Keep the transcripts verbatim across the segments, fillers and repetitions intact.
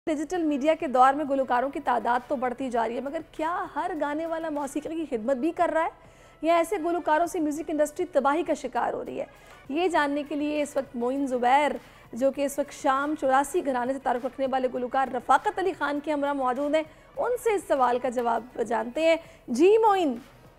Digital media के दौर में गुलकारों की तादाद तो बढ़ती जा रही है, मगर क्या हर गाने वाला मौसीकी की खिदमत भी कर रहा है या ऐसे गुलकारों से म्यूज़िक इंडस्ट्री तबाही का शिकार हो रही है? ये जानने के लिए इस वक्त मोइन ज़ुबैर, जो कि इस वक्त शाम चौरासी घराने से ताल्लुक़ रखने वाले गुलकार रफ़ाकत अली ख़ान के हमरा मौजूद हैं, उनसे इस सवाल का जवाब जानते हैं। जी मोइन।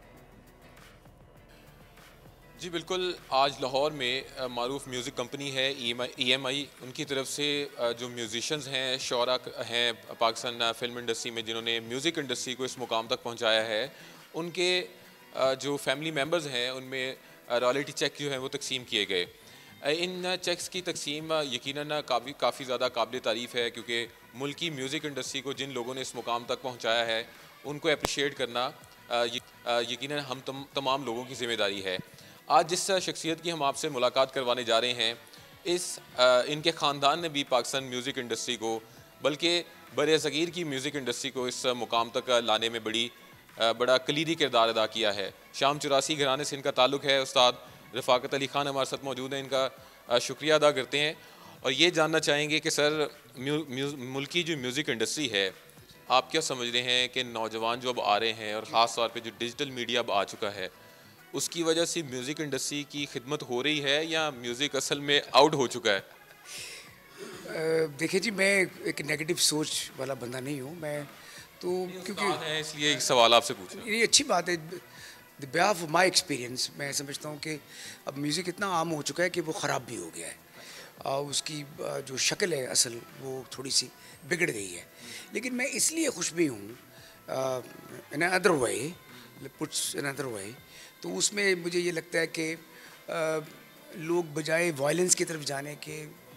जी बिल्कुल, आज लाहौर में मारूफ म्यूज़िक कंपनी है ई एम आई, उनकी तरफ से जो म्यूज़िशंस हैं, शोरा हैं पाकिस्तान फ़िल्म इंडस्ट्री में जिन्होंने म्यूज़िक इंडस्ट्री को इस मुकाम तक पहुंचाया है, उनके जो फैमिली मेंबर्स हैं उनमें रॉयल्टी चेक जो हैं वो तकसीम किए गए। इन चेक्स की तकसीम यकीनन काफ़ी काफ़ी ज़्यादा काबिल तारीफ़ है, क्योंकि मुल्की म्यूज़िक इंडस्ट्री को जिन लोगों ने इस मुकाम तक पहुँचाया है उनको अप्रिशिएट करना यकीनन हम तम, तमाम लोगों की ज़िम्मेदारी है। आज जिस शख्सियत की हम आपसे मुलाकात करवाने जा रहे हैं, इस आ, इनके ख़ानदान ने भी पाकिस्तान म्यूज़िक इंडस्ट्री को, बल्कि बर-ए-सग़ीर की म्यूज़िक इंडस्ट्री को इस मुकाम तक लाने में बड़ी आ, बड़ा कलीदी किरदार अदा किया है। शाम चौरासी घराने से इनका ताल्लुक़ है। उस्ताद रफ़ाकत अली ख़ान हमारे साथ मौजूद हैं, इनका शुक्रिया अदा करते हैं और ये जानना चाहेंगे कि सर म्यू, म्यू, मुल्की जो म्यूज़िक इंडस्ट्री है, आप क्या समझ रहे हैं कि नौजवान जो अब आ रहे हैं और ख़ास तौर पर जो डिजिटल मीडिया अब आ चुका है, उसकी वजह से म्यूज़िक इंडस्ट्री की खिदमत हो रही है या म्यूज़िक असल में आउट हो चुका है? देखिए जी, मैं एक नेगेटिव सोच वाला बंदा नहीं हूँ मैं तो, क्योंकि है इसलिए एक सवाल आपसे पूछ रहा हूँ। ये अच्छी बात है। The behalf of my experience मैं समझता हूँ कि अब म्यूज़िक इतना आम हो चुका है कि वो ख़राब भी हो गया है। आ, उसकी जो शक्ल है असल वो थोड़ी सी बिगड़ गई है, लेकिन मैं इसलिए खुश भी हूँ in other way, puts in other way, तो उसमें मुझे ये लगता है कि लोग बजाय वायलेंस की तरफ जाने के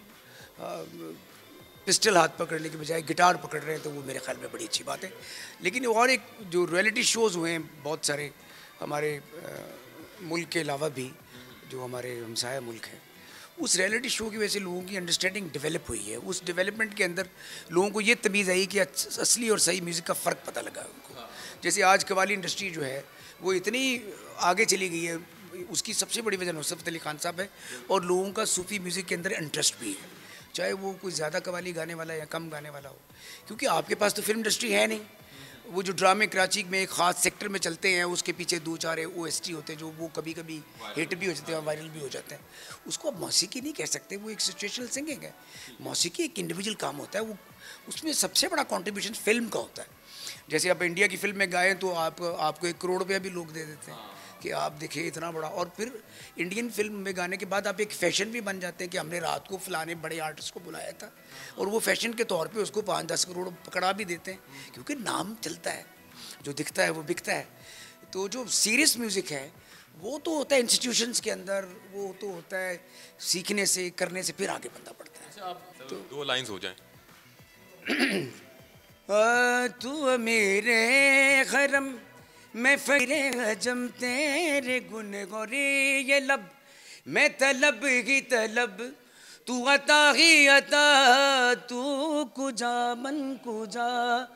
पिस्टल हाथ पकड़ने के बजाय गिटार पकड़ रहे हैं, तो वो मेरे ख्याल में बड़ी अच्छी बात है। लेकिन और एक जो रियलिटी शोज़ हुए हैं बहुत सारे हमारे मुल्क के अलावा भी, जो हमारे हमसाया मुल्क हैं, उस रियलिटी शो की वजह से लोगों की अंडरस्टैंडिंग डेवलप हुई है। उस डेवलपमेंट के अंदर लोगों को ये तमीज़ आई कि असली और सही म्यूज़िक का फ़र्क पता लगा उनको। जैसे आज कव्वाली इंडस्ट्री जो है वो इतनी आगे चली गई है, उसकी सबसे बड़ी वजह नुसरत अली ख़ान साहब है, और लोगों का सूफ़ी म्यूज़िक के अंदर इंटरेस्ट भी है, चाहे वो कोई ज़्यादा कव्वाली गाने वाला या कम गाने वाला हो, क्योंकि आपके पास तो फिल्म इंडस्ट्री है नहीं। वो जो ड्रामे कराची में एक ख़ास सेक्टर में चलते हैं, उसके पीछे दो चार ओ एस टी होते हैं जो वो कभी कभी हिट भी हो जाते हैं, वायरल भी हो जाते हैं। उसको आप मौसीकी नहीं कह सकते, वो एक सिचुएशनल सिंगिंग है। मौसीकी एक इंडिविजुअल काम होता है, वो उसमें सबसे बड़ा कॉन्ट्रीब्यूशन फिल्म का होता है। जैसे आप इंडिया की फिल्म में गाएं तो आप आपको एक करोड़ रुपया भी लोग दे देते हैं कि आप देखिए इतना बड़ा, और फिर इंडियन फिल्म में गाने के बाद आप एक फ़ैशन भी बन जाते हैं कि हमने रात को फ़लाने बड़े आर्टिस्ट को बुलाया था, और वो फ़ैशन के तौर पे उसको पाँच दस करोड़ पकड़ा भी देते हैं, क्योंकि नाम चलता है, जो दिखता है वो बिकता है। तो जो सीरियस म्यूज़िक है वो तो होता है इंस्टीट्यूशंस के अंदर, वो तो होता है सीखने से, करने से, फिर आगे बनना पड़ता है। अच्छा, आप तो दो लाइन्स हो जाएं। तू मेरे खरम मैं फरे हजम तेरे गुन गोरी ये लब, मैं तलब ही तलब तू अता ही अता, तू कुजा मन कुजा,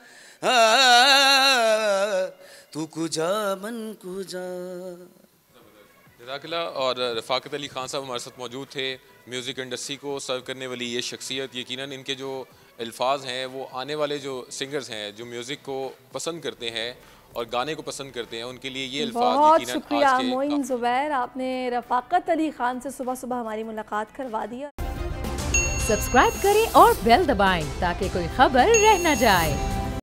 तू कुजा मन कुजा। जज़ाकल्लाह। और रफ़ाकत अली ख़ान साहब हमारे साथ मौजूद थे। म्यूज़िक इंडस्ट्री को सर्व करने वाली ये शख्सियत, यकीनन इनके जो अल्फाज हैं वो आने वाले जो सिंगर्स हैं जो म्यूज़िक को पसंद करते हैं और गाने को पसंद करते हैं, उनके लिए ये अल्फाज बहुत शुक्रिया मोइन ज़ुबैर, आपने रफ़ाकत अली ख़ान से सुबह सुबह हमारी मुलाकात करवा दी। सब्सक्राइब करें और बेल दबाएं ताकि कोई खबर रह न जाए।